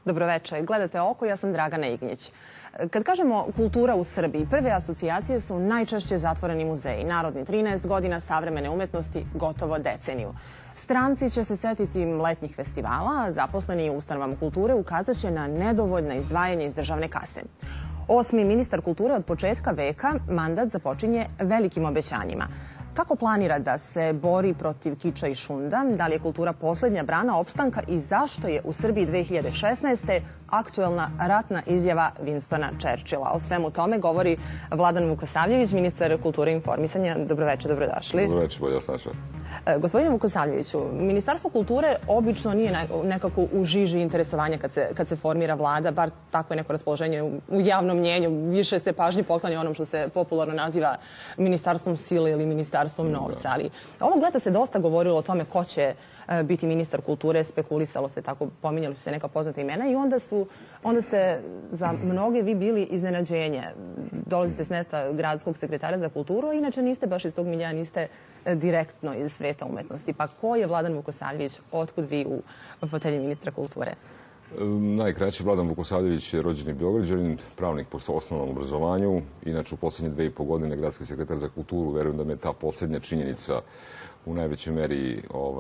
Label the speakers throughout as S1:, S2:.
S1: Dobroveče. Gledate Oko, ja sam Dragana Ignjić. Kad kažemo kultura u Srbiji, prve asocijacije su najčešće zatvoreni muzeji. Narodni 13 godina, savremene umetnosti gotovo deceniju. Stranci će se setiti letnjih festivala, a zaposleni u ustanovama kulture ukazat će na nedovoljna izdvajanja iz državne kase. 8. ministar kulture od početka veka mandat započinje velikim obećanjima. Kako planira da se bori protiv kiča i šunda? Da li je kultura poslednja brana opstanka i zašto je u Srbiji 2016. aktuelna ratna izjava Winstona Churchilla? O svemu tome govori Vladan Vukosavljević, ministar kulture i informisanja. Dobroveče, dobrodošli.
S2: Dobroveče, bolje vas našao.
S1: Gospodine Vukosavljeviću, Ministarstvo kulture obično nije nekako u žiži interesovanja kad se formira vlada, bar tako je neko raspoloženje u javnom mnjenju. Više se pažnje poklanja onom što se popularno naziva ministarstvom sile ili ministarstvom novca. Ali ovog leta se dosta govorilo o tome ko će biti ministar kulture, spekulisalo se tako, pominjali su se neka poznata imena i onda ste za mnoge vi bili iznenađenje. Dolazite s mesta gradskog sekretara za kulturu, a inače niste baš iz tog milja, niste direktno iz sveta umetnosti. Pa ko je Vladan Vukosavljević? Otkud vi u fotelji ministra kulture?
S2: Najkraće, Vladan Vukosavljević je rođeni Beograđanin, pravnik po osnovnom obrazovanju. Inače, u poslednje 2,5 godine gradski sekretar za kulturu. Verujem da me ta poslednja činjenica u najvećoj meri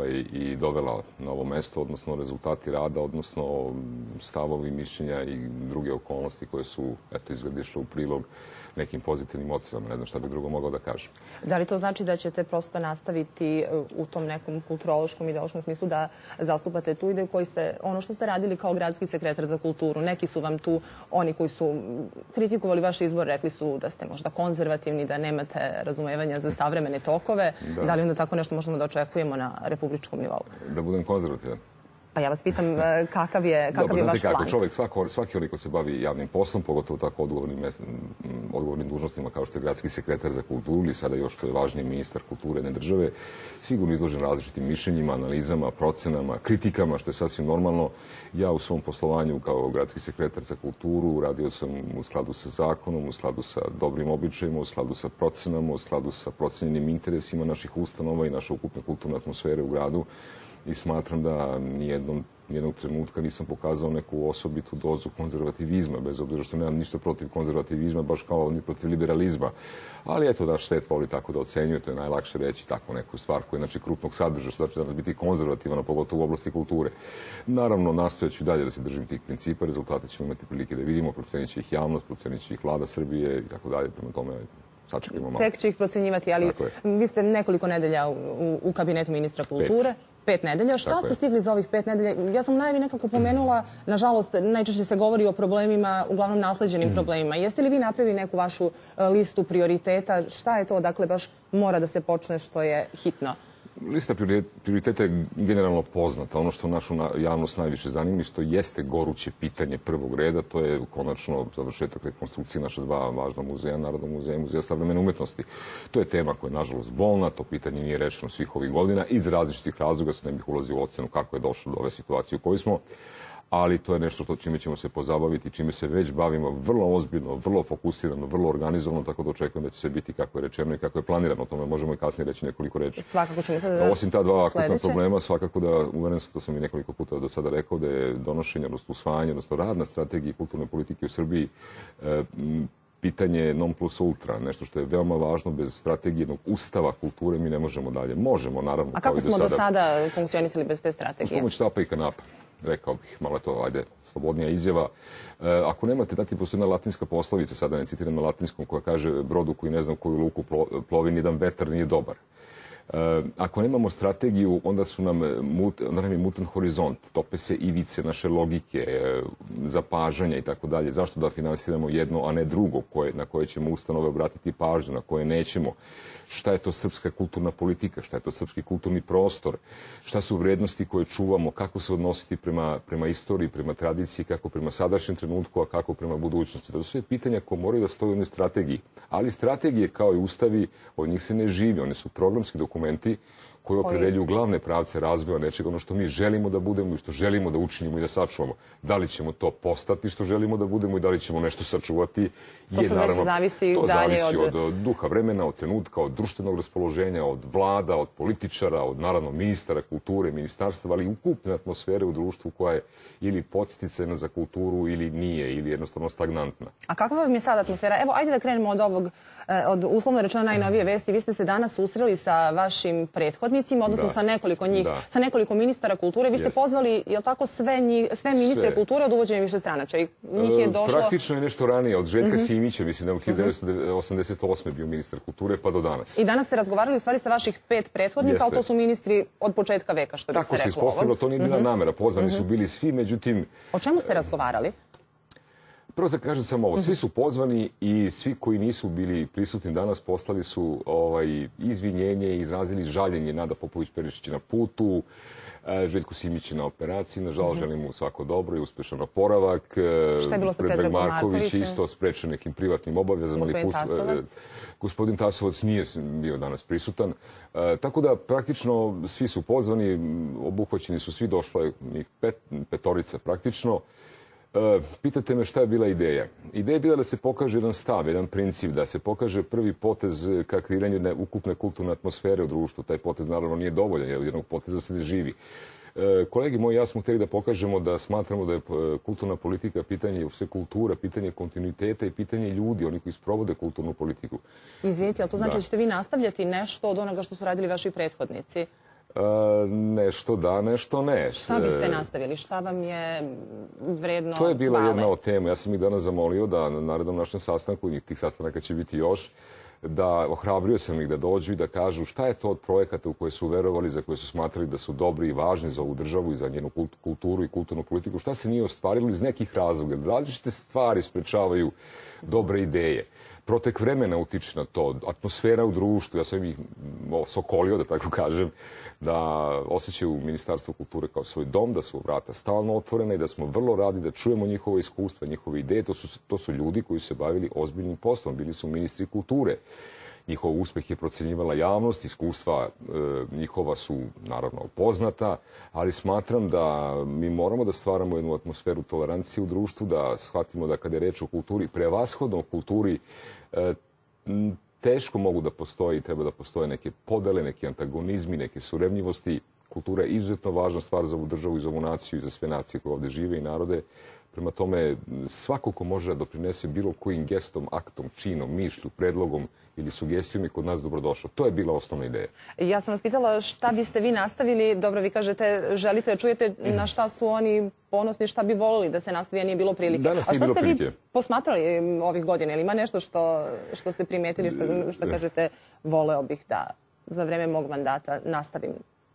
S2: i dovela na ovo mesto, odnosno rezultati rada, odnosno stavovi, mišljenja i druge okolnosti koje su, izgleda išle u prilog nekim pozitivnim ocenama. Ne znam šta bih drugo mogao da kažem.
S1: Da li to znači da ćete prosto nastaviti u tom nekom kulturološkom, ideološkom smislu da zastupate tu ideju koji ste, ono što ste radili kao gradski sekretar za kulturu? Neki su vam tu, oni koji su kritikovali vaš izbor, rekli su da ste možda konzervativni, da nemate razumevanja za savremene tokove. Da li onda tako nešto možemo da očekujemo na republičkom nivou?
S2: Da budem konzervativan?
S1: Pa ja vas pitam kakav je vaš plan?
S2: Kako čovjek, svaki onaj ko se bavi javnim poslom, pogotovo tako odgovornim dužnostima kao što je gradski sekretar za kulturu ili sada još što je važniji ministar kulture jedne države, sigurno izložen različitim mišljenjima, analizama, procenama, kritikama, što je sasvim normalno. Ja u svom poslovanju kao gradski sekretar za kulturu radio sam u skladu sa zakonom, u skladu sa dobrim običajima, u skladu sa procenama, u skladu sa procenjenim interesima naših ustanova i naše ukupne kulturne atmosfere u gradu. I smatram da nijednog trenutka nisam pokazao neku osobitu dozu konzervativizma, bez obzira što nemam ništa protiv konzervativizma, baš kao ni protiv liberalizma. Ali eto, naš svet voli tako da ocenjuje, to je najlakše reći tako neku stvar koja je znači krupnog sadržaja, što znači da biti konzervativan, pogotovo u oblasti kulture. Naravno, nastojaću i dalje da se držim tih principa, rezultate ćemo imati prilike da vidimo, procenit će ih javnost, procenit će ih vlada Srbije i tako dalje, prema tome sačekajmo malo.
S1: Tek će ih procenjivati, ali vi ste nekoliko nedelja u kabinetu ministra kulture. 5 nedelja. Šta ste stigli za ovih 5 nedelja? Ja sam u najavi nekako pomenula, nažalost, najčešće se govori o problemima, uglavnom nasleđenim problemima. Jeste li vi napravili neku vašu listu prioriteta? Šta je to, dakle, baš mora da se počne što je hitno?
S2: Lista prioriteta je generalno poznata. Ono što našu javnost najviše zanima i što jeste goruće pitanje prvog reda, to je konačno završetak rekonstrukcije naša dva važna muzeja, Narodnog muzeja i Muzeja savremene umetnosti. To je tema koja je nažalost bolna, to pitanje nije rešeno svih ovih godina iz različitih razloga, se ne bih ulazio u ocenu kako je došlo do ove situacije u kojoj smo. Ali to je nešto čime ćemo se pozabaviti, čime se već bavimo vrlo ozbiljno, vrlo fokusirano, vrlo organizovano, tako da očekujem da će se biti kako je rečeno i kako je planirano. O tome možemo i kasnije reći nekoliko reči.
S1: Svakako ćemo to da
S2: osim ta dva akutna problema, svakako da, uveren sam, to sam i nekoliko puta do sada rekao, da je donošenje, odnosno usvajanje, odnosno rad na strategiji kulturne politike u Srbiji pitanje non plus ultra, nešto što je veoma važno. Bez strategije jednog ustava kulture mi ne možemo dalje. Možemo, naravno.
S1: A kako smo do sada funkcionisali bez te strategije?
S2: Uz pomoć štapa i kanapa. Rekao bih, malo je to, slobodnija izjava. Ako nemate, dati, postoji jedna latinska poslovica, sada ne citiram na latinskom, koja kaže brodu koji ne znam koju luku plovi, nijedan vetar nije dobar. Ako nemamo strategiju, onda nam je mutan horizont, tope se ivice naše logike, zapažanja i tako dalje. Zašto da finansiramo jedno, a ne drugo, na koje ćemo ustanove obratiti pažnju, na koje nećemo? Šta je to srpska kulturna politika, šta je to srpski kulturni prostor, šta su vrednosti koje čuvamo, kako se odnositi prema istoriji, prema tradiciji, kako prema sadašnjem trenutku, a kako prema budućnosti. To su sve pitanja koje moraju da stoje u jednoj strategiji. Ali strategije, kao i ustavi, od njih se ne živi. One su programski dokumenti koji opredeljuju glavne pravce razvoja nečega, ono što mi želimo da budemo i što želimo da učinimo i da sačuvamo. Da li ćemo to postati što želimo da budemo i da li ćemo nešto sačuvati,
S1: to zavisi
S2: od duha vremena, od trenutka, od društvenog raspoloženja, od vlada, od političara, od naravno ministara kulture, ministarstva, ali i ukupne atmosfere u društvu koja je ili podsticajna za kulturu ili nije, ili jednostavno stagnantna.
S1: A kakva vam je sad atmosfera? Evo, ajde da krenemo od uslovno rečeno najnovije vesti. Vi ste se danas susreli sa vašim prethodnicima, odnosno sa nekoliko njih, sa nekoliko ministara kulture. Vi ste pozvali, je li tako, sve ministre kulture od uvođenja višestranačja? Njih je došlo...
S2: Praktično je nešto ranije, od Željka Simića, mislim da je u 1988. bio ministar kulture, pa do danas.
S1: I danas ste razgovarali u stvari sa vaših 5 prethodnika, ali to su ministri od početka veka, što bi se reklo.
S2: Tako se ispostavilo, to nije bila namera. Pozvani su bili svi, međutim...
S1: O čemu ste razgovarali?
S2: Prvo da kažem samo ovo, svi su pozvani i svi koji nisu bili prisutni danas poslali su izvinjenje i izrazili žaljenje Nada Popović-Perišić na putu, Željko Simić na operaciji, nažalost želim mu svako dobro i uspešan oporavak.
S1: Šta je bilo sa
S2: Predrag Marković isto sprečen nekim privatnim obavezama. Gospodin Tasovac nije bio danas prisutan. Tako da praktično svi su pozvani, obuhvaćeni su svi, došlo je njih petorica praktično. Pitate me šta je bila ideja. Ideja je bila da se pokaže jedan stav, jedan princip, da se pokaže prvi potez ka kreiranju ukupne kulturne atmosfere u društvu. Taj potez naravno nije dovoljan, jer jednog poteza se ne živi. Kolegi moji, ja smo htjeli da pokažemo da smatramo da je kulturna politika pitanje sve kultura, pitanje kontinuiteta i pitanje ljudi, oni koji sprovode kulturnu politiku.
S1: Izvinite, ali to znači da ćete vi nastavljati nešto od onoga što su radili vaši prethodnici?
S2: Nešto da, nešto ne.
S1: Šta biste nastavili? Šta vam je vredno hvale?
S2: To je bila jedna od tema. Ja sam ih danas zamolio da na narednom našem sastanku, tih sastanaka će biti još, da ohrabrio sam ih da dođu i da kažu šta je to od projekata u koje su verovali, za koje su smatrali da su dobri i važni za ovu državu i za njenu kulturu i kulturnu politiku, šta se nije ostvarilo iz nekih razloga. Različite stvari sprečavaju dobre ideje. Protek vremena utiče na to, atmosfera u društvu, ja sam ih sokolio, da tako kažem, da osjećaju Ministarstvo kulture kao svoj dom, da su vrata stalno otvorena i da smo vrlo radi da čujemo njihove iskustva, njihove ideje. To su ljudi koji su se bavili ozbiljnim poslom, bili su ministri kulture. Njihov uspeh je procenjivala javnost, iskustva njihova su naravno poznata, ali smatram da mi moramo da stvaramo jednu atmosferu tolerancije u društvu, da shvatimo da kada je reč o kulturi, prevashodno o kulturi, teško mogu da postoji, treba da postoje neke podele, neki antagonizmi, neke surevnjivosti. Kultura je izuzetno važna stvar za ovu državu i za ovu naciju i za sve nacije koje ovde žive i narode. Prema tome, svako ko može da doprinese bilo kojim gestom, aktom, činom, mišlju, predlogom ili sugestijom je kod nas dobrodošlo. To je bila osnovna ideja.
S1: Ja sam vas pitala šta biste vi nastavili. Dobro, vi kažete, želite da čujete na šta su oni ponosni, šta bi volili da se nastavi, a nije bilo prilike.
S2: Danas nije bilo prilike.
S1: A šta ste vi posmatrali ovih godina? Ili ima nešto što ste primetili, što kažete, voleo bih da za vreme mog mandata nastavim?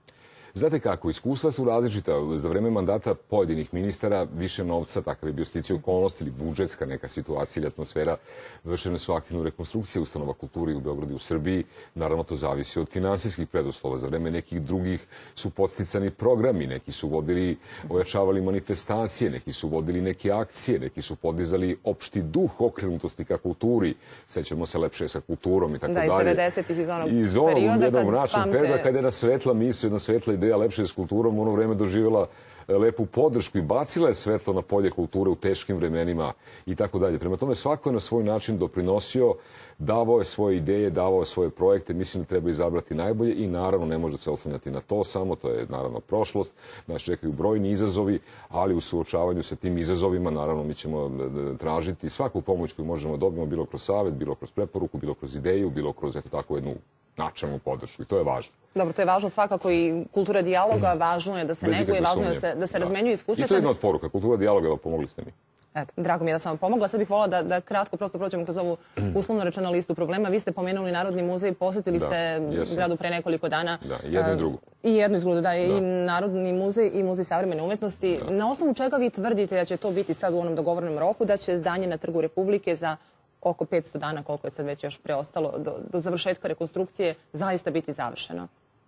S2: Znate kako, iskustva su različita. Za vreme mandata pojedinih ministara više novca, takav je bio sticaj okolnosti ili budžetska neka situacija ili atmosfera, vršene su aktivne rekonstrukcije ustanova kulture u Beogradu i u Srbiji. Naravno, to zavisi od finansijskih preduslova. Za vreme nekih drugih su podsticani programi, neki su ojačavali manifestacije, neki su vodili neke akcije, neki su podizali opšti duh okrenutosti ka kulturi. Sećamo se Lepše sa kulturom i tako dalje.
S1: Da, iz 90-ih, iz onog perioda
S2: kada je jedna svetla misao, jedna svetla ideja Lepše s kulturom u ono vreme doživjela lepu podršku i bacila je svetlo na polje kulture u teškim vremenima i tako dalje. Prema tome, svako je na svoj način doprinosio, davao je svoje ideje, davao je svoje projekte. Mislim da treba izabrati najbolje i naravno ne može se oslanjati na to samo. To je naravno prošlost. Nas čekaju brojni izazovi, ali u suočavanju sa tim izazovima naravno mi ćemo tražiti svaku pomoć koju možemo dobiti, bilo kroz savjet, bilo kroz preporuku, bilo kroz ideju, bilo kroz tako jednu načelnu podršku i to je važno.
S1: Dobro, to je važno svakako i kultura dijaloga, važno je da se neguje, važno je da se razmenjuje iskustva.
S2: I to je jedna od poruka, kultura dijaloga, evo pomogli ste mi.
S1: Eto, drago mi je da sam vam pomogla. Sad bih voljela da kratko prosto prođemo kroz ovu uslovno rečeno listu problema. Vi ste pomenuli Narodni muzej, posjetili ste zgradu pre nekoliko dana.
S2: Da, jedno i drugo.
S1: I jedno i drugo, da, i Narodni muzej i Muzej savremene umetnosti. Na osnovu čega vi tvrdite da će to biti sad u onom dogovorenom roku, da će zdanje na Trgu Republike za oko 500 dana, koliko je sad već još preostalo, do završetka rekonstrukcije, zaista biti završeno?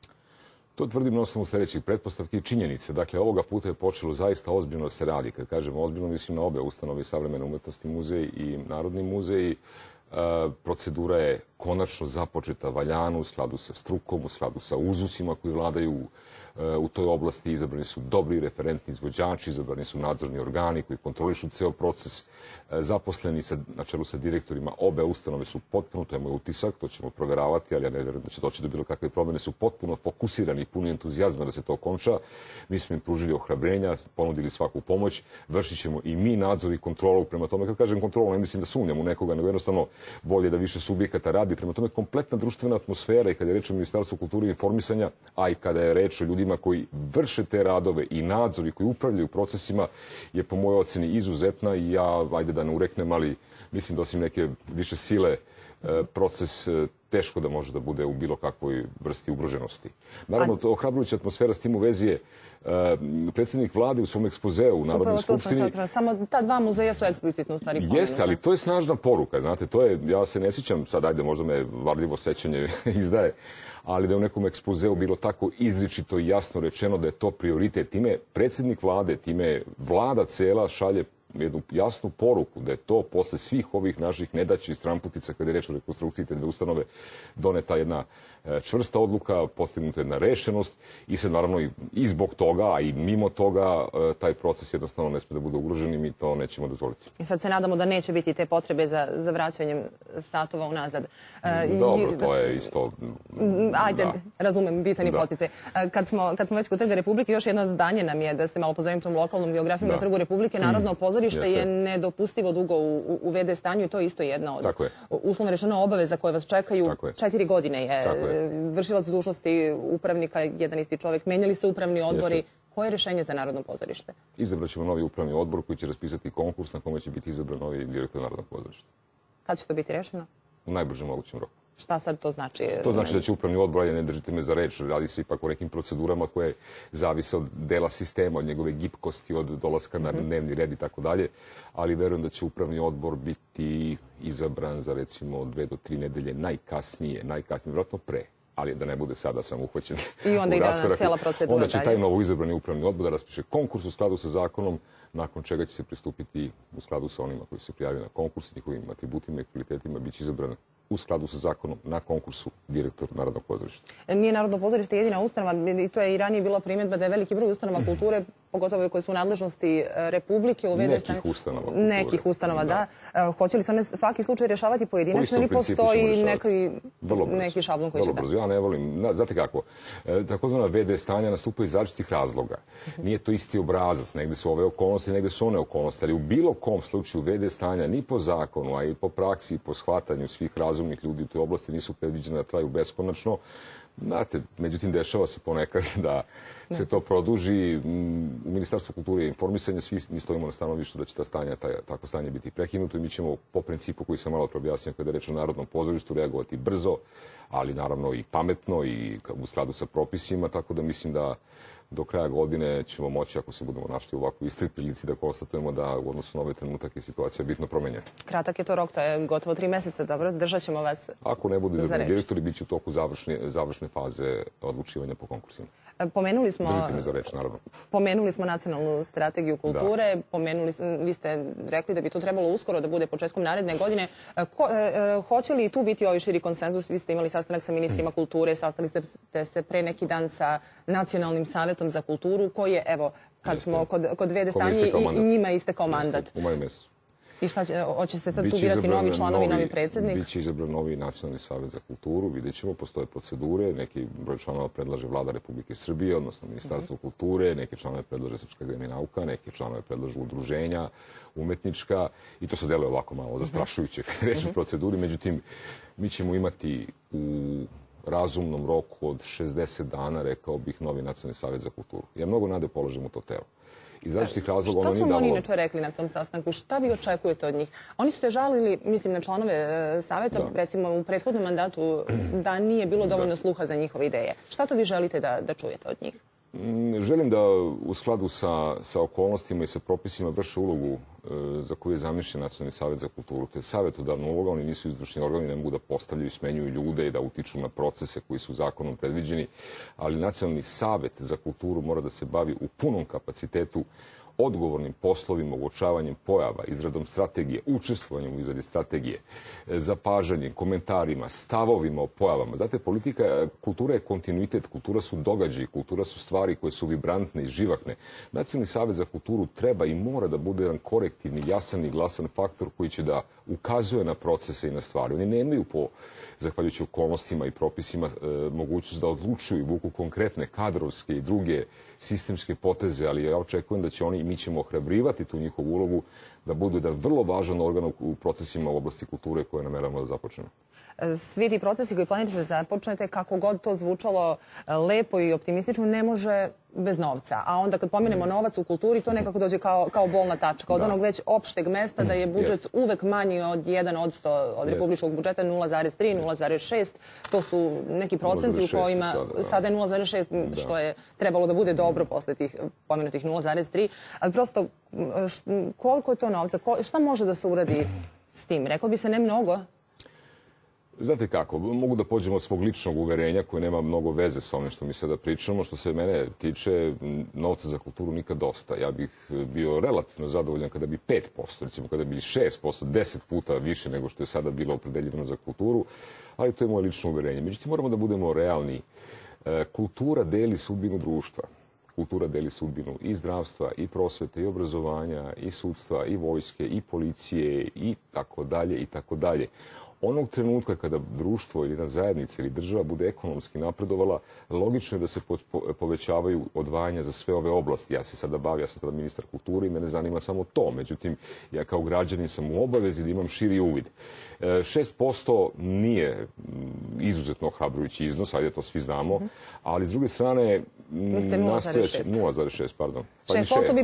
S2: To tvrdim na osnovu sljedećih pretpostavki i činjenice. Dakle, ovoga puta je počelo zaista ozbiljno da se radi. Kad kažemo ozbiljno, mislim na obe ustanove savremene umetnosti, muzej i Narodni muzej. Procedura je konačno započeta valjano u skladu sa strukom, u skladu sa uzusima koji vladaju u toj oblasti. Izabrani su dobri referentni izvođači, izabrani su nadzorni organi koji kontrolišu ceo proces. Zaposleni na čelu sa direktorima obe ustanove su potpuno, to je moj utisak, to ćemo proveravati, ali ja ne vjerujem da će doći do bilo kakve promjene, su potpuno fokusirani i puni entuzijazma da se to okonča. Mi smo im pružili ohrabrenja, ponudili svaku pomoć, vršit ćemo i mi nadzor i kontrolu. Prema tome, kad kažem kontrolu, ne mislim da sumnjam u nekoga, nego jednostavno bolje da više subjekata radi. Prema tome, kompletna društvena atmosfera i kada je reč o Ministarstvu kulture i informisanja, a i kada je reč o ljudima koji vrše te radove i nadzor i koji upravljaju procesima, je po mojoj oceni izuzetna i ja, ajde da ne ureknem, ali mislim da osim neke više sile proces teško da može da bude u bilo kakvoj vrsti ugroženosti. Naravno, to ohrabrujuća atmosfera s tim u vezi je predsjednik vlade u svom ekspozeu u Narodnoj skupštini.
S1: Samo ta dva muzeja su eksplicitno u stvari pomenuta.
S2: Jeste, ali to je snažna poruka. Znate, to je, ja se ne sjećam, sad ajde možda me varljivo sećanje izdaje, ali da je u nekom ekspozeu bilo tako izričito i jasno rečeno da je to prioritet. Time predsjednik vlade, time vlada cela šalje jednu jasnu poruku da je to posle svih ovih naših nedaća i stramputica kada je reč o rekonstrukciji te dve ustanove doneta jedna čvrsta odluka, postignuta jedna rešenost i sad naravno i zbog toga, a i mimo toga taj proces jednostavno ne sme da bude ugrožen i mi to nećemo dozvoliti.
S1: I sad se nadamo da neće biti te potrebe za vraćanjem satova unazad.
S2: Dobro, to je isto...
S1: Ajde, razumem, bitan je poticaj. Kad smo već kod Trga Republike, još jedno zdanje nam je, da ste malo pozavim tom lokalnom biografijom na Trgu Republike, Narodno pozorište je nedopustivo dugo u VD stanju i to je isto jedna od uslovno rečeno obaveza koje vas čekaju. 4 godine je vršilac dužnosti upravnika, jedan isti čovjek. Menjali se upravni odbori. Koje je rješenje za Narodno pozorište?
S2: Izabrat ćemo novi upravni odbor koji će raspisati konkurs na kome će biti izabran novi direktor Narodnog pozorišta.
S1: Kad će to biti rešeno?
S2: U najbržem mogućem roku.
S1: Šta sad to znači?
S2: To znači da će upravni odbor, ne držite me za reč, radi se ipak o nekim procedurama koje zavise od dela sistema, od njegove gipkosti, od dolaska na dnevni red i tako dalje, ali verujem da će upravni odbor biti izabran za recimo 2 do 3 nedelje najkasnije, vjerojatno pre, ali da ne bude sada sam uhvaćen
S1: i onda ide na cijela procedura.
S2: Onda će taj novo izabrani upravni odbor da raspiše konkurs u skladu sa zakonom, nakon čega će se pristupiti u skladu sa onima koji se prijavili na konkurs, njihovim atributima i kvalitetima, bit će izabran u skladu sa zakonom na konkursu direktor Narodnog pozorišta.
S1: Nije Narodno pozorište jedina ustanova, i to je i ranije bila primjedba da je veliki broj ustanova kulture, pogotovo koje su u nadležnosti Republike, nekih ustanova, da. Hoće li se one svaki slučaj rješavati pojedinačno ili postoji neki šablon koji će
S2: vrlo brzo. Ja ne volim, znate kako, takozvana VD stanja nastupa iz različitih razloga. Nije to isti obrazac, negdje su ove okolnosti, negdje su one okolnosti, ali u bilo kom slučaju VD stanja ni po zakonu, a i po praksi i po shvatanju svih razumnih ljudi u toj oblasti nisu predviđene da traju beskonačno. Znate, međutim, dešava se ponekad da se to produži. U Ministarstvu kulture i informisanja svi mi stojimo na stanovištu da će takvo stanje biti prekinuto i mi ćemo po principu koji sam malo objasnio kada je reč o Narodnom pozorištu reagovati brzo, ali naravno i pametno i u skladu sa propisima, tako da mislim da do kraja godine ćemo moći, ako se budemo našli u ovakvoj istoj prilici, da konstatujemo da u odnosu na ovaj trenutak je situacija bitno promenjena.
S1: Kratak je to rok, to je gotovo 3 mjeseca, dobro, držat ćemo vas za reč.
S2: Ako ne budu izabrani direktori, bit će u toku završne faze odlučivanja po konkursima. Držite me za reč, naravno.
S1: Pomenuli smo nacionalnu strategiju kulture, vi ste rekli da bi to trebalo uskoro da bude početkom naredne godine. Hoće li tu biti ovaj širi konsenzus? Vi ste imali sastanak sa ministrima kulture, sastali ste se pre neki dan sa Nacionalnim savjetom za kulturu, koji je, evo, kad smo kod VD stanje i njima istekao mandat.
S2: U maju mjesecu.
S1: I šta će, hoće se sad tu birati novi članovi, novi predsjednik?
S2: Biće izabran novi Nacionalni savjet za kulturu, vidjet ćemo, postoje procedure, neki broj članova predlaže Vlada Republike Srbije, odnosno Ministarstvo kulture, neke članove predlaže Srpska akademija nauka, neke članove predlažu udruženja, umetnička, i to se deluje ovako malo zastrašujuće kad je reč o proceduri, međutim, mi ćemo imati u razumnom roku od 60 dana, rekao bih, novi Nacionalni savjet za kulturu. Ja mnogo nade polažem u to telo. Iz različitih razloga ono nije dalo...
S1: Šta su oni inače rekli na tom sastanku? Šta vi očekujete od njih? Oni su se žalili, mislim, na članove savjeta, recimo u prethodnom mandatu, da nije bilo dovoljno sluha za njihove ideje. Šta to vi želite da čujete od njih?
S2: Želim da u skladu sa okolnostima i sa propisima vrše ulogu za koju je zamišljen Nacionalni savjet za kulturu. To je savjetodavna uloga, oni nisu izvršni organi, ne mogu da postavljaju i smenjuju ljude i da utiču na procese koji su zakonom predviđeni, ali Nacionalni savjet za kulturu mora da se bavi u punom kapacitetu odgovornim poslovima, uočavanjem pojava, izradom strategije, učestvovanjem u izradi strategije, zapažanjem, komentarima, stavovima o pojavama. Znate, kultura je kontinuitet, kultura su događaji, kultura su stvari koje su vibrantne i živahne. Nacionalni savez za kulturu treba i mora da bude jedan korektivni, jasan i glasan faktor koji će da ukazuje na procese i na stvari. Oni nemaju zahvaljujući okolnostima i propisima, mogućnost da odlučuju i vuku konkretne kadrovske i druge sistemske poteze, ali ja očekujem da će oni i mi ćemo ohrabrivati tu njihovu ulogu da budu da vrlo važan organ u procesima u oblasti kulture koje nameravamo da započnemo.
S1: Svi ti procesi koji planirate da započnete, kako god to zvučalo lepo i optimistično, ne može bez novca. A onda kad pomenemo novac u kulturi, to nekako dođe kao bolna tačka. Od onog već opšteg mesta da je budžet uvek manji od 1% od republičkog budžeta, 0,3, 0,6. To su neki procenti u kojima sada je 0,6, što je trebalo da bude dobro posle tih pomenutih 0,3. Ali prosto, koliko je to novca? Šta može da se uradi s tim? Reklo bi se ne mnogo.
S2: Znate kako, mogu da pođemo od svog ličnog uverenja koje nema mnogo veze sa onim što mi sada pričamo. Što se mene tiče, novca za kulturu nikad dosta. Ja bih bio relativno zadovoljan kada bi 5%, recimo kada bi 6%, 10 puta više nego što je sada bilo opredeljivano za kulturu, ali to je moje lično uverenje. Međutim, moramo da budemo realni. Kultura deli sudbinu društva. Kultura deli sudbinu i zdravstva, i prosvete, i obrazovanja, i sudstva, i vojske, i policije, i tako dalje, i tako dalje. Onog trenutka kada društvo ili jedna zajednica ili država bude ekonomski napredovala, logično je da se povećavaju odvajanja za sve ove oblasti. Ja sam sada ministar kulture i mene zanima samo to. Međutim, ja kao građanin sam u obavezi da imam širi uvid. 6% nije izuzetno ohrabrujući iznos, ajde to svi znamo, ali s druge strane...
S1: Mislite 0,6?
S2: 0,6, pardon.
S1: 6%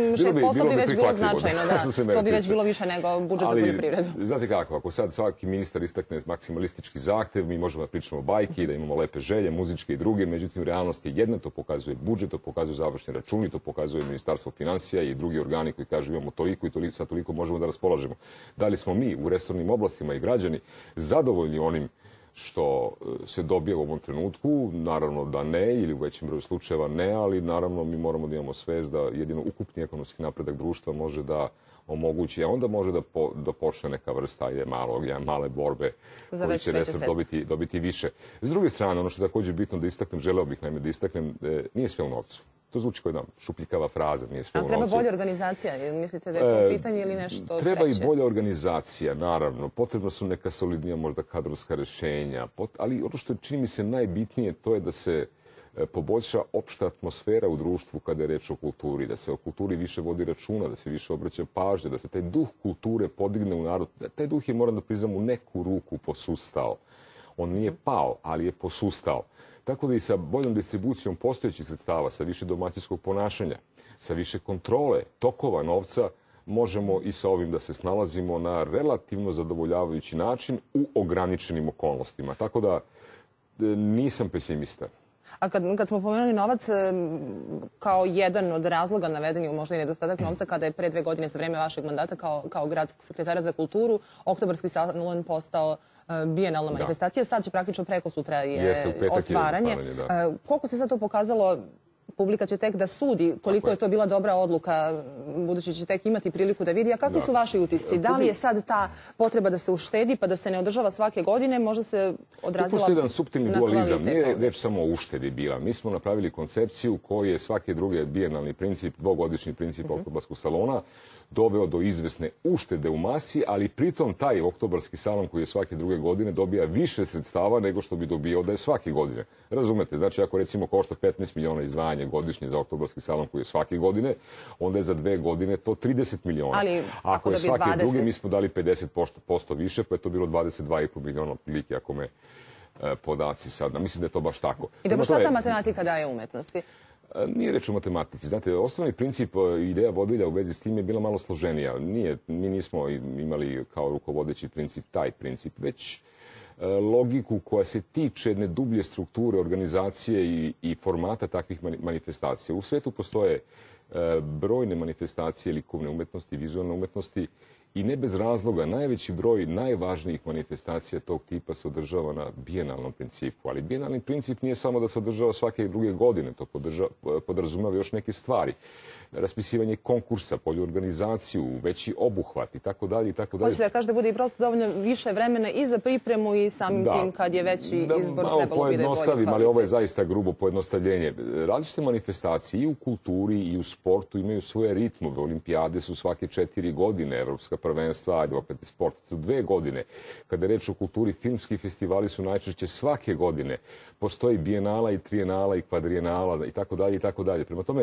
S1: bi već bilo značajno, da. To bi već bilo više nego budžet za poljoprivredu.
S2: Znate kako, ako sad svaki ministar istakne maksimalistički zahtev, mi možemo da pričamo bajki, da imamo lepe želje, muzičke i druge, međutim, realnost je jedna, to pokazuje budžet, to pokazuje završni računi, to pokazuje Ministarstvo finansija i drugi organi koji kažu imamo toliko i sad toliko možemo da raspolažemo. Da li smo mi u resornim oblastima i građani zadovoljni onim što se dobije u ovom trenutku? Naravno da ne, ili u većem broju slučajeva ne, ali naravno mi moramo da imamo svest da jedino ukupni ekonomski napredak društva može da omogući, a onda može da počne neka vrsta male borbe koji će resor dobiti više. S druge strane, ono što je također bitno da istaknem, želeo bih naime da istaknem, nije sve u novcu. To zvuči kao jedna šupljikava fraza, nije sve u novcu.
S1: A treba bolja organizacija? Mislite da je to pitanje ili nešto treće?
S2: Treba i bolja organizacija, naravno. Potrebno su neka solidnija možda kadrovska rešenja, ali ono što čini mi se najbitnije to je da se poboljša opšta atmosfera u društvu kada je reč o kulturi, da se o kulturi više vodi računa, da se više obraća pažnje, da se taj duh kulture podigne u narod. Taj duh je, moram da priznam, u neku ruku posustao. On nije pao, ali je posustao. Tako da i sa boljom distribucijom postojećih sredstava, sa više domaćinskog ponašanja, sa više kontrole tokova novca, možemo i sa ovim da se snalazimo na relativno zadovoljavajući način u ograničenim okolnostima. Tako da nisam pesimista.
S1: A kad smo pomenuli novac, kao jedan od razloga naveden je možda i nedostatak novca, kada je pre 2 godine za vreme vašeg mandata kao gradskog sekretara za kulturu, Oktobarski salon postao bijenalna manifestacija. Sad će praktično preko sutra je otvaranje. Koliko se sad to pokazalo? Publika će tek da sudi koliko je to bila dobra odluka, budući će tek imati priliku da vidi. A kakvi su vaši utisci? Da li je sad ta potreba da se uštedi pa da se ne održava svake godine, možda se odrazila na kvalitet? Tu postoji jedan suptilni dualizam. Nije reč samo o uštedi bila. Mi smo napravili koncepciju koji je svake druge bijenalni princip, dvogodišnji princip Oktobarskog salona, doveo do izvesne uštede u masi, ali pritom taj Oktobarski salon koji je svake druge godine dobija više sredstava nego što bi dobio da je svake godine. Razumete? Znači, ako recimo košta 15 miliona izdvajanja godišnje za Oktobarski salon koji je svake godine, onda je za 2 godine to 30 miliona. Ali
S2: ako je svake druge, mi smo dali 50% više, pa je to bilo 22,5 miliona otprilike, ako me podaci sad. Mislim da je to baš tako.
S1: I dobro, šta ta matematika daje umetnosti?
S2: Nije reč o matematici. Znate, osnovni princip i ideja vodilja u vezi s tim je bila malo složenija. Mi nismo imali kao rukovodeći princip taj princip, već logiku koja se tiče jedne dublje strukture, organizacije i formata takvih manifestacija. U svetu postoje brojne manifestacije likovne umetnosti, vizualne umetnosti I ne bez razloga, najveći broj najvažnijih manifestacija tog tipa se održava na bijenalnom principu. Ali bijenalni princip nije samo da se održava svake druge godine, to podrazumeva još neke stvari. Raspisivanje konkursa, bolju organizaciju, veći obuhvat i tako dalje i tako dalje.
S1: Hoćete da kažete da bude i prosto dovoljno više vremena i za pripremu i samim tim kad je veći izbor trebalo bi da je bolji kvalitet.
S2: Ali ovo je zaista grubo pojednostavljenje. Različite manifestacije i u kulturi i u sportu imaju svoje ritmove. Olimpijade su svake 4 godine, evropska prvenstva, ajde opet sport, 2 godine. Kada je reč o kulturi, filmski festivali su najčešće svake godine. Postoji bijenala i trijenala i kvadrijenala i tako dalje i tako dalje. Prema tome,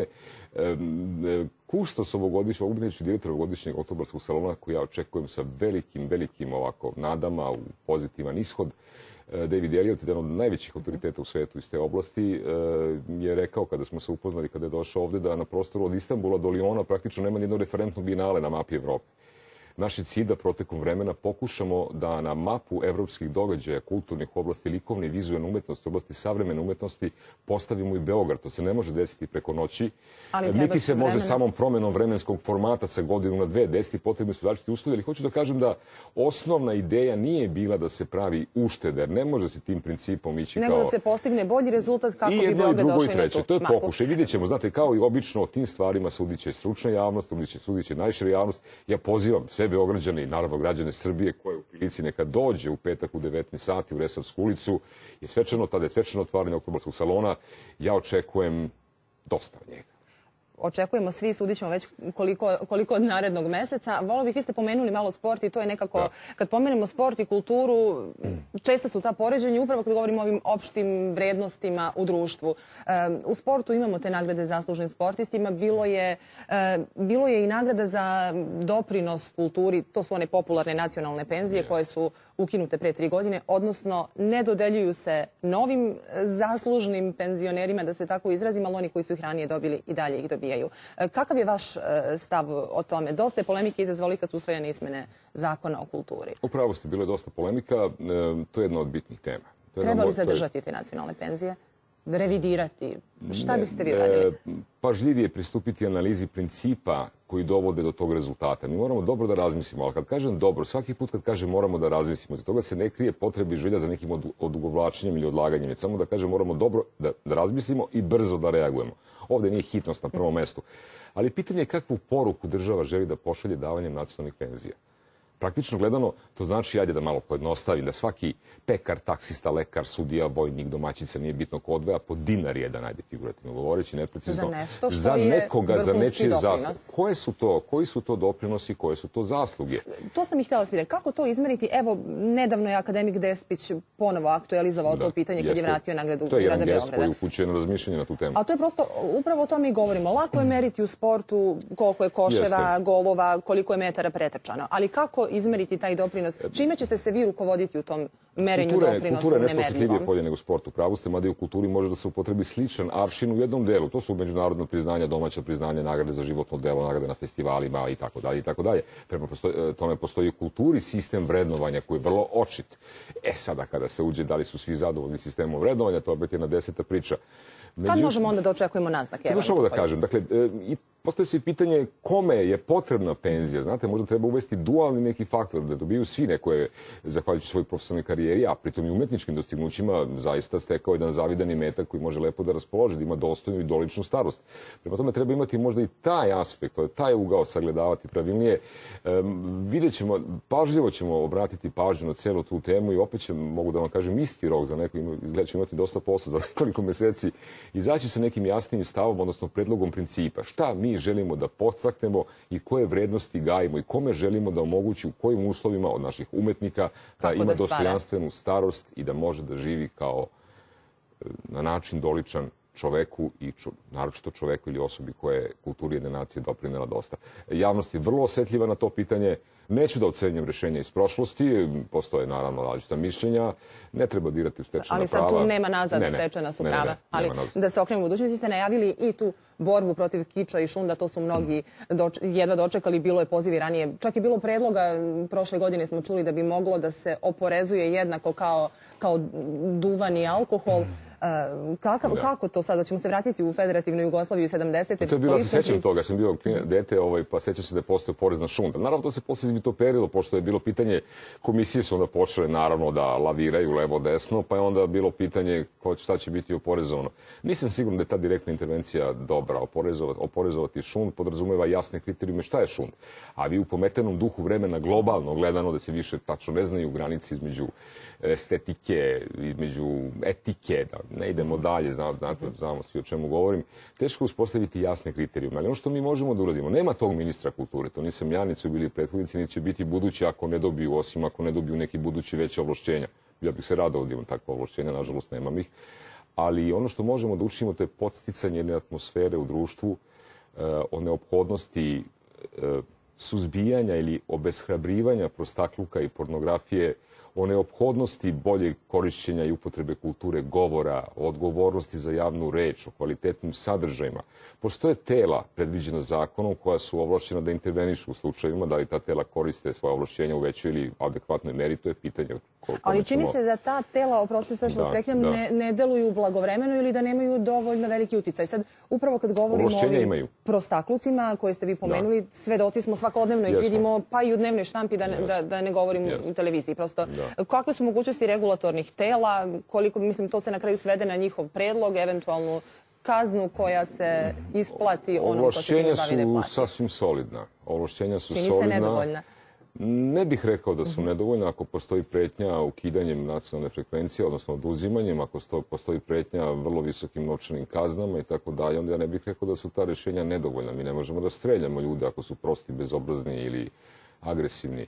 S2: kustos ovogodišnjeg, umjetnički direktor ovogodišnjeg oktobarskog salona, koji ja očekujem sa velikim ovako nadama u pozitivan ishod, David Elliott, jedan od najvećih autoriteta u svetu iz te oblasti, je rekao kada smo se upoznali, kada je došao ovde, da na prostoru od Istanbula do Liona praktično nema nijednog referentnog bijenale na mapi Evrope. Naš je cilj da protekom vremena pokušamo da na mapu evropskih događaja, kulturnih oblasti, likovne i vizualne umetnosti, oblasti savremene umetnosti, postavimo i Beograd. To se ne može desiti preko noći, niti se može samom promenom vremenskog formata sa godinu na 2 desiti, potrebni su različiti uslovi, ali hoću da kažem da osnovna ideja nije bila da se pravi uštede, jer ne može se tim principom ići kao...
S1: Nego da se postigne bolji rezultat kako bi Beograd došli na tu mapu. I jedno i drugo i treće. To je pokušaj. Vidjet ćemo, znate, kao i obično o tim stvarima sudiće stručna javnost, sudiće najšira javnost. Ja pozivam sve Beograđane i naravno građane Srbije koje u prilici neka dođe u petak u 19 sati u Resavsku ulicu. Tada je svečano otvaranje oktobarskog salona. Ja očekujem dosta od njega. Očekujemo svi, sudit ćemo već koliko od narednog meseca. Volio bih, vi ste pomenuli malo sport i to je nekako, kad pomenemo sport i kulturu, često su ta poređenja upravo kad govorimo o ovim opštim vrednostima u društvu. U sportu imamo te nagrade zaslužnim sportistima, bilo je i nagrada za doprinos kulturi, to su one popularne nacionalne penzije koje su ukinute pre 3 godine, odnosno ne dodeljuju se novim zaslužnim penzionerima, da se tako izrazim, ali oni koji su ih ranije dobili i dalje ih dobijaju. Kakav je vaš stav o tome? Dosta je polemike izazvali kad su usvojene izmene zakona o kulturi.
S2: Upravo ste, bilo je dosta polemika. To je jedna od bitnih tema.
S1: Treba li zadržati te nacionalne penzije? Revidirati? Šta biste vi radili?
S2: Pažljivije pristupiti analizi principa koji dovode do tog rezultata. Mi moramo dobro da razmislimo, ali kad kažem dobro, svaki put kad kažem moramo da razmislimo, za toga se ne krije potreba i želja za nekim odugovlačenjem ili odlaganjem. Samo da kažem moramo dobro da razmislimo i brzo da reagujemo. Ovdje nije hitnost na prvom mestu. Ali pitanje je kakvu poruku država želi da pošalje davanjem nacionalnih penzija. Praktično gledano, to znači, ajde da malo pojednostavim, da svaki pekar, taksista, lekar, sudija, vojnik, domaćica, nije bitno ko odvaja, po dinar jedan, ajde figurativno govoreći, neprecizno, za nekoga, za nečije zasluge. Koji su to doprinosi, koje su to zasluge?
S1: To sam i htjela vas vidjeti. Kako to izmeriti? Evo, nedavno je akademik Despić ponovo aktualizovao to pitanje kad je vratio nagradu grada Beograda.
S2: To je jedan gest koji upućuje na razmišljanje na tu temu.
S1: A to je prosto, upravo o tome i govorimo. Lako je meriti u sportu koliko je koševa, golova, koliko je metara pretrčano. Ali kako izmeriti taj doprinos? Čime ćete se vi rukovoditi u tom merenju doprinosu nemerljivom?
S2: Kultura je nešto osjetljivije polje nego sport. U pravu ste, mada i u kulturi može da se upotrebi sličan aršin u jednom delu. To su međunarodna priznanja, domaća priznanja, nagrade za životno delo, nagrade na festivalima i tako dalje i tako dalje. Prema tome postoji u kulturi sistem vrednovanja koji je vrlo očit. Sada kada se uđe da li su svi zadovoljni sistemom vrednovanja, to opet je na 10. priča.
S1: Kad možemo onda da očekujemo naznake?
S2: Samo što ovo da kažem. Dakle, postoje se pitanje kome je potrebna penzija. Znate, možda treba uvesti dualni neki faktor, da dobiju svi neko je, zahvaljujući svojoj profesionalnoj karijeri, a pritom i umetničkim dostignućima, zaista stekao jedan zavidan imetak koji može lepo da raspoloži, da ima dostojnu i doličnu starost. Prema tome treba imati možda i taj aspekt, taj ugao sagledavati pravilnije. Vidjet ćemo, pažljivo ćemo obratiti pažnju na celu tu temu i opet mogu da vam kažem isti rok za neko, izgleda ćemo imati dosta posla za nekoliko meseci, izaći sa nekim jasnim stavom, odnosno predlogom principa. Šta mi želimo da podstaknemo i koje vrednosti gajimo i kome želimo da omogući u kojim uslovima od naših umetnika da ima dostojanstvenu starost i da može da živi kao na način doličan čoveku i naročito čoveku ili osobi koje je kulturi jedne nacije doprinela dosta. Javnost je vrlo osetljiva na to pitanje. Neću da ocenjam rješenja iz prošlosti, postoje naravno različita mišljenja, ne treba dirati u stečena prava.
S1: Ali sad tu nema nazad, stečena su prava. Ali da se okrenemo u budućnosti, ste najavili i tu borbu protiv kiča i šunda, to su mnogi jedva dočekali, bilo je pozivi ranije. Čak je bilo predloga, prošle godine smo čuli da bi moglo da se oporezuje jednako kao duvan i alkohol. Kako to sad? Hoćemo se vratiti u federativnu Jugoslaviju 70.
S2: To je bilo, ja se sećam toga, sam bio dete, pa sećam se da je postao porez na šund. Naravno, to se posle izvitoperilo, pošto je bilo pitanje, komisije su onda počele naravno da laviraju levo-desno, pa je onda bilo pitanje šta će biti oporezovano. Nisam siguran da je ta direktna intervencija dobra. Oporezovati šund podrazumeva jasne kriterijume šta je šund. A vi u pometenom duhu vremena globalno gledano, da se više tačno ne znaju granice između estetike, između etike, da ne idemo dalje, znamo svi o čemu govorim, teško uspostaviti jasne kriterijume. Ali ono što mi možemo da uradimo, nema tog ministra kulture, to nisam ja, niti su bili prethodnici, niti će biti budući ako ne dobiju, osim ako ne dobiju neki budući veće ovlašćenja. Ja bih se radao da imam takva ovlašćenja, nažalost nemam ih. Ali ono što možemo da učinimo, to je podsticanje jedne atmosfere u društvu, o neophodnosti suzbijanja ili obeshrabrivanja prostakluka i pornografije, o neophodnosti boljeg korišćenja i upotrebe kulture govora, o odgovornosti za javnu reč, o kvalitetnim sadržajima. Postoje tela predviđena zakonom koja su ovlašćena da intervenišu u slučajevima, da li ta tela koriste svoje ovlašćenja u većoj ili adekvatnoj meri, to je pitanje.
S1: Ali čini se da ta tela, oprostite što vas prekidam, ne deluju blagovremeno ili da nemaju dovoljno veliki uticaj. Sad, upravo kad govorimo o ovim prostaklucima koje ste vi pomenuli, svedoci smo svakodnevno ih vidimo, pa i u dnevnoj štampi, da ne govorim u televiziji. Prosto, kakve su mogućnosti regulatornih tela, koliko, mislim, to se na kraju svede na njihov predlog, eventualnu kaznu koja se isplati onom ko se time bavi da je plati.
S2: Ovlašćenja su sasvim solidna. Ovlašćenja su solidna.
S1: Čini se nedovoljna.
S2: Ne bih rekao da su nedovoljna ako postoji pretnja ukidanjem nacionalne frekvencije, odnosno oduzimanjem, ako postoji pretnja vrlo visokim novčanim kaznama i tako dalje, onda ja ne bih rekao da su ta rješenja nedovoljna. Mi ne možemo da streljamo ljude ako su prosti, bezobrazni ili agresivni.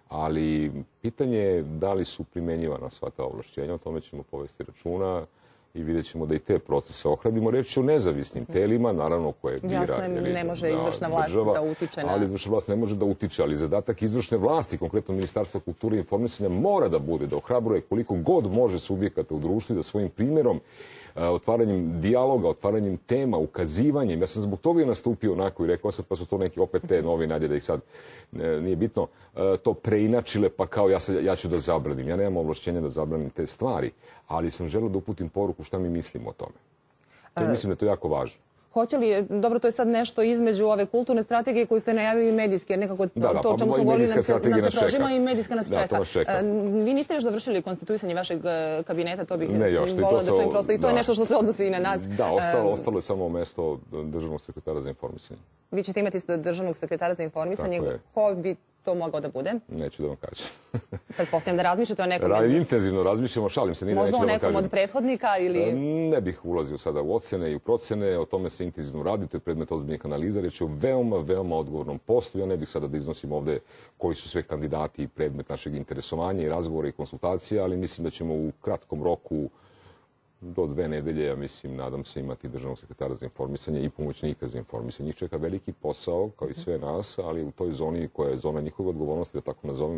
S2: Ali pitanje je da li su primenjivana sva ta ovlašćenja, o tome ćemo povesti računa i vidjet ćemo da i te procese ohrabrimo. Reći o nezavisnim telima, naravno koje bira
S1: država. Jasno, ne može izvršna vlast da utiče na...
S2: Ali izvršna vlast ne može da utiče, ali zadatak izvršne vlasti, konkretno Ministarstva kulture i informisanja, mora da bude, da ohrabruje koliko god može subjekata u društvu i da svojim primjerom, otvaranjem dijaloga, otvaranjem tema, ukazivanjem. Ja sam zbog toga i nastupio onako i rekao sam, pa su to neki opet te novine, da ih sad nije bitno, to preinačile, pa kao ja ću da zabranim. Ja nemam ovlašćenja da zabranim te stvari, ali sam želeo da uputim poruku šta mi mislimo o tome. Mislim da je to jako važno.
S1: Hoće li, dobro, to je sad nešto između ove kulturne strategije koju ste najavili i medijske, jer nekako to o čemu su govorili nam se prožima i medijska nas čeka. Vi niste još dovršili konstituisanje vašeg kabineta, to bih volila da čujem prosto i to je nešto što se odnosi i na nas.
S2: Da, ostalo je samo mesto državnog sekretara za informisanje.
S1: Vi ćete imati državnog sekretara za informisanje. Ko bi to mogao da bude?
S2: Neću da vam kažem.
S1: Pretpostavljam da razmišljate o nekom...
S2: Intenzivno razmišljamo, šalim se.
S1: Možda o nekom od prethodnika ili...
S2: Ne bih ulazio sada u ocene i u procene, o tome se intenzivno radi, to je predmet ozbiljnih analiza, reč je o veoma, veoma odgovornom poslu. Ja ne bih sada da iznosim ovde koji su sve kandidati i predmet našeg interesovanja i razgovora i konsultacija, ali mislim da ćemo u kratkom roku do 2 nedelje, ja mislim, nadam se, imati državnog sekretara za informisanje i pomoćnika za informisanje. Njih čeka veliki posao, kao i sve nas, ali u toj zoni koja je zona njihove odgovornosti, da tako nazovem,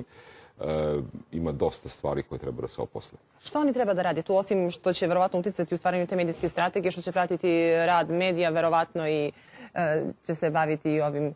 S2: ima dosta stvari koje treba da se oposle.
S1: Što oni treba da rade tu, osim što će verovatno uticati u stvaranju te medijske strategije, što će pratiti rad medija, verovatno i će se baviti i ovim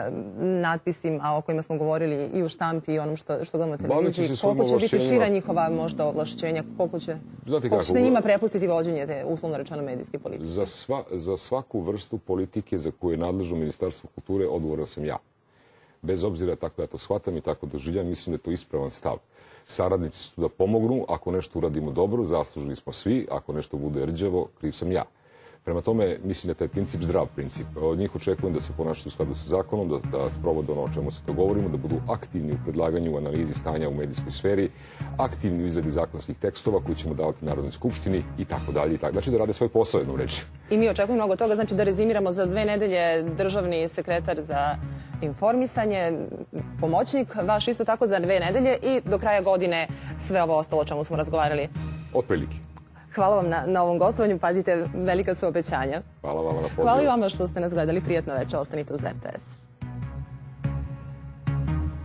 S1: natpisima o kojima smo govorili i u štampi i onom što gledamo na televiziji. Koliko će biti šira njihova možda ovlašćenja, koliko ćete njima prepustiti vođenje te, uslovno rečeno, medijske politike?
S2: Za svaku vrstu politike za koju je nadležno Ministarstvo kulture odgovoran sam ja. Bez obzira tako ja to shvatam i tako doživljam, mislim da je to ispravan stav. Saradnici su da pomognu, ako nešto uradimo dobro, zaslužili smo svi, ako nešto bude rđavo, kriv sam ja. Prema tome, mislim da je taj princip zdrav princip. Od njih očekujem da se ponašaju u skladu sa zakonom, da sprovode ono o čemu se to govorimo, da budu aktivni u predlaganju, u analizi stanja u medijskoj sferi, aktivni u izradi zakonskih tekstova koji ćemo davati Narodnoj skupštini i tako dalje. Znači da rade svoj posao, jednom reći.
S1: I mi očekujemo mnogo toga, znači da rezimiramo za 2 nedelje državni sekretar za informisanje, pomoćnik vaš isto tako za 2 nedelje i do kraja godine sve ovo ostalo o čemu smo razgovarali.
S2: Otprilike.
S1: Hvala vam na ovom gostovanju. Pazite, velika su obećanja.
S2: Hvala vam na pozivu.
S1: Hvala i vama što ste nas gledali. Prijatno večer. Ostanite uz RTS.